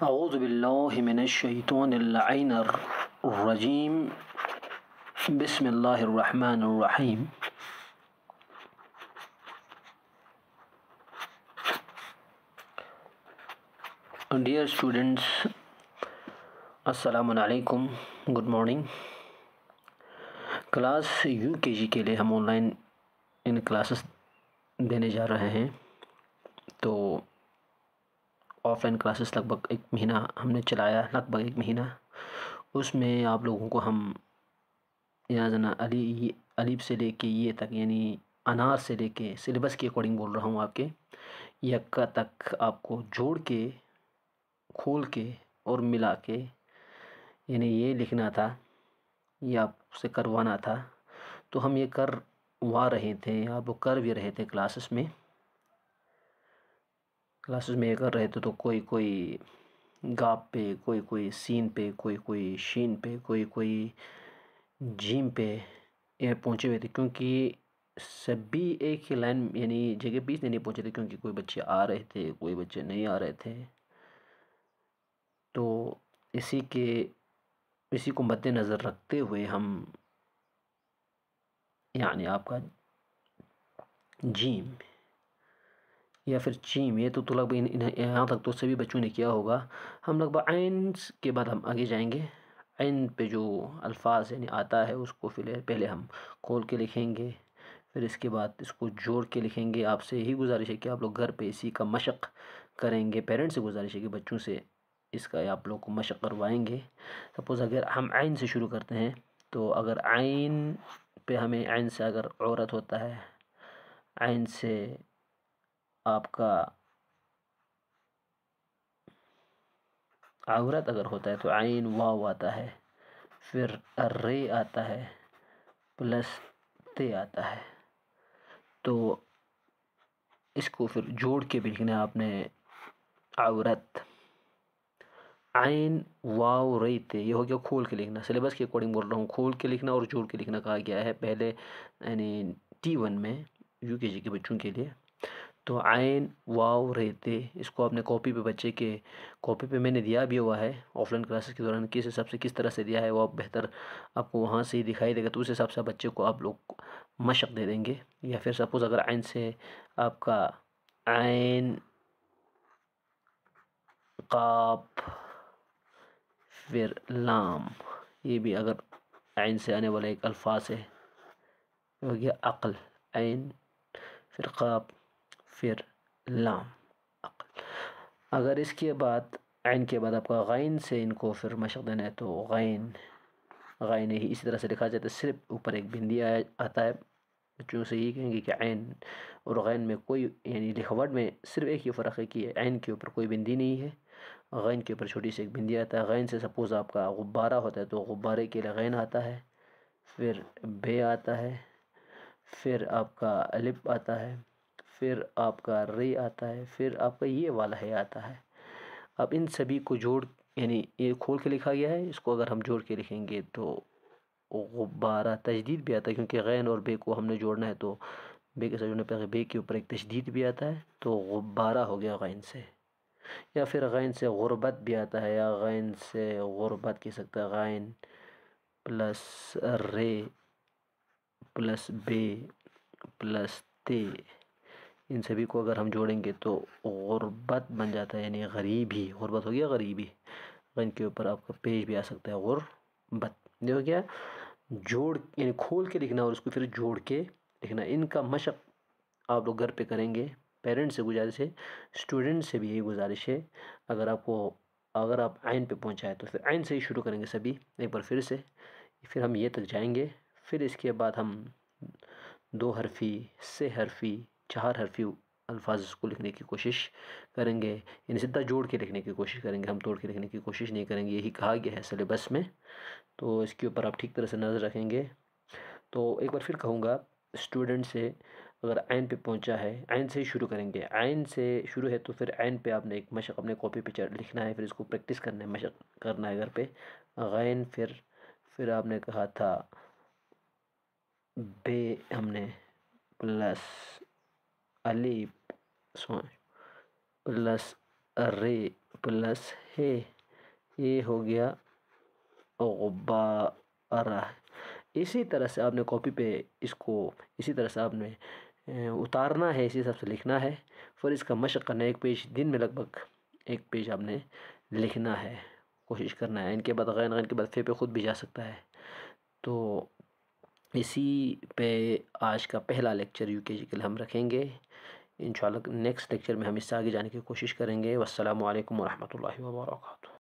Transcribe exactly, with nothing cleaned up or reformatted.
اعوذ باللہ من الشیطان اللعین الرجیم بسم اللہ الرحمن الرحیم. ڈیئر اسٹوڈنٹس، السلام علیکم، گڈ مارننگ. کلاس یو کے جی کے لیے ہم آن لائن ان کلاسز دینے جا رہے ہیں. تو آف لائن کلاسز لگ بھگ ایک مہینہ ہم نے چلایا، لگ بھگ ایک مہینہ. اس میں آپ لوگوں کو ہم یہاں علی الف سے لے کے یہ تک، یعنی انار سے لے کے سلیبس کے اکارڈنگ بول رہا ہوں، آپ کے یکا تک آپ کو جوڑ کے، کھول کے اور ملا کے، یعنی یہ لکھنا تھا، یہ آپ سے کروانا تھا. تو ہم یہ کروا رہے تھے، آپ وہ کر بھی رہے تھے کلاسز میں کلاسز میں یہ کر رہے تھے. تو کوئی کوئی گاپ پہ، کوئی کوئی سین پہ، کوئی کوئی شین پہ، کوئی کوئی جیم پہ یہ پہنچے ہوئے تھے، کیونکہ سبھی ایک ہی لائن یعنی جگہ بیچ میں نہیں پہنچے تھے، کیونکہ کوئی بچے آ رہے تھے، کوئی بچے نہیں آ رہے تھے. تو اسی کے اسی کو مد نظر رکھتے ہوئے ہم یعنی آپ کا جیم یا پھر چیم، یہ تو طلب یہاں تک تو سبھی بچوں نے کیا ہوگا. ہم لگ بھگ عین کے بعد ہم آگے جائیں گے. عین پہ جو الفاظ یعنی آتا ہے اس کو پہلے ہم کھول کے لکھیں گے، پھر اس کے بعد اس کو جوڑ کے لکھیں گے. آپ سے یہی گزارش ہے کہ آپ لوگ گھر پہ اسی کا مشق کریں گے. پیرنٹس سے گزارش ہے کہ بچوں سے اس کا آپ لوگ کو مشق کروائیں گے. سپوز اگر ہم عین سے شروع کرتے ہیں، تو اگر عین پہ ہمیں عین سے اگر عورت ہوتا ہے، عین سے آپ کا عورت اگر ہوتا ہے تو عین واو آتا ہے، پھر رے آتا ہے، پلس تے آتا ہے. تو اس کو پھر جوڑ کے بھی لکھنا ہے آپ نے. عورت، عین واو رے تے، یہ ہو گیا کھول کے لکھنا. سلیبس کے اکارڈنگ بول رہا ہوں، کھول کے لکھنا اور جوڑ کے لکھنا کہا گیا ہے پہلے، یعنی ٹی ون میں یو کے جی کے بچوں کے لیے. تو عین واو رے تے، اس کو آپ نے کاپی پہ بچے کے کاپی پہ میں نے دیا بھی ہوا ہے آف لائن کلاسز کے دوران، کس حساب سے کس طرح سے دیا ہے وہ آپ بہتر آپ کو وہاں سے ہی دکھائی دے گا. تو اس حساب سے بچے کو آپ لوگ مشق دے دیں گے. یا پھر سپوز اگر عین سے آپ کا عین قاف پھر لام، یہ بھی اگر عین سے آنے والا ایک الفاظ ہے، ہو گیا عقل. عین پھر قاف پھر لام، عقل. اگر اس کے بعد عین کے بعد آپ کا غین سے ان کو پھر مشق دینا ہے، تو غین غین ہی اسی طرح سے لکھا جاتا ہے، صرف اوپر ایک بندی آتا ہے. بچوں سے یہ کہیں گے کہ عین اور غین میں کوئی یعنی لکھوٹ میں صرف ایک ہی فرق ہے کہ عین کے اوپر کوئی بندی نہیں ہے، غین کے اوپر چھوٹی سی ایک بندی آتا ہے. غین سے سپوز آپ کا غبارہ ہوتا ہے، تو غبارے کے لیے غین آتا ہے، پھر بے آتا ہے، پھر آپ کا الف آتا ہے، پھر آپ کا ری آتا ہے، پھر آپ کا یہ والا ہے آتا ہے. اب ان سبھی کو جوڑ یعنی یہ کھول کے لکھا گیا ہے، اس کو اگر ہم جوڑ کے لکھیں گے تو غبارہ. تجدید بھی آتا ہے، کیونکہ غین اور بے کو ہم نے جوڑنا ہے، تو بے کے ساتھ جوڑنے پہ بے کے اوپر ایک تشدید بھی آتا ہے، تو غبارہ ہو گیا غین سے. یا پھر غین سے غربت بھی آتا ہے، یا غین سے غربت کہہ سکتا ہے. غین پلس رے پلس بے پلس تے، ان سبھی کو اگر ہم جوڑیں گے تو غربت بن جاتا ہے، یعنی غریبی. غربت ہو گیا غریبی. غین کے اوپر آپ کا پیش بھی آ سکتا ہے غربت. یہ ہو گیا جوڑ یعنی کھول کے لکھنا اور اس کو پھر جوڑ کے لکھنا. ان کا مشق آپ لوگ گھر پہ کریں گے. پیرنٹس سے گزارش ہے، اسٹوڈنٹ سے بھی یہی گزارش ہے. اگر آپ کو اگر آپ عین پہ پہنچائے تو پھر عین سے ہی شروع کریں گے سبھی ایک بار پھر سے. پھر ہم یہ تک جائیں گے، پھر اس کے بعد ہم دو حرفی، سے حرفی، چار حرفی الفاظ کو لکھنے کی کوشش کریں گے. یعنی سیدھا جوڑ کے لکھنے کی کوشش کریں گے، ہم توڑ کے لکھنے کی کوشش نہیں کریں گے. یہی کہا گیا ہے سلیبس میں، تو اس کے اوپر آپ ٹھیک طرح سے نظر رکھیں گے. تو ایک بار پھر کہوں گا اسٹوڈنٹ سے، اگر عین پہ پہنچا ہے عین سے ہی شروع کریں گے. عین سے شروع ہے تو پھر عین پہ آپ نے ایک مشق اپنے کاپی پہ لکھنا ہے، پھر اس کو پریکٹس کرنا ہے، مشق کرنا ہے گھر پہ. غین پھر پھر آپ نے کہا تھا بے، ہم نے پلس الف پلس رے پلس ہے، یہ ہو گیا غبارہ۔ اسی طرح سے آپ نے کاپی پہ اس کو اسی طرح سے آپ نے اتارنا ہے، اسی حساب سے لکھنا ہے، پھر اس کا مشق کرنا ہے۔ ایک پیج دن میں لگ بھگ ایک پیج آپ نے لکھنا ہے، کوشش کرنا ہے۔ ان کے بعد غین غین کے بعد فے پہ خود بھی جا سکتا ہے۔ تو اسی پہ آج کا پہلا لیکچر یو کے جی کے لیے ہم رکھیں گے۔ انشاءاللہ نیکسٹ لیکچر میں ہم اس سے آگے جانے کی کوشش کریں گے۔ والسلام علیکم ورحمۃ اللہ وبرکاتہ۔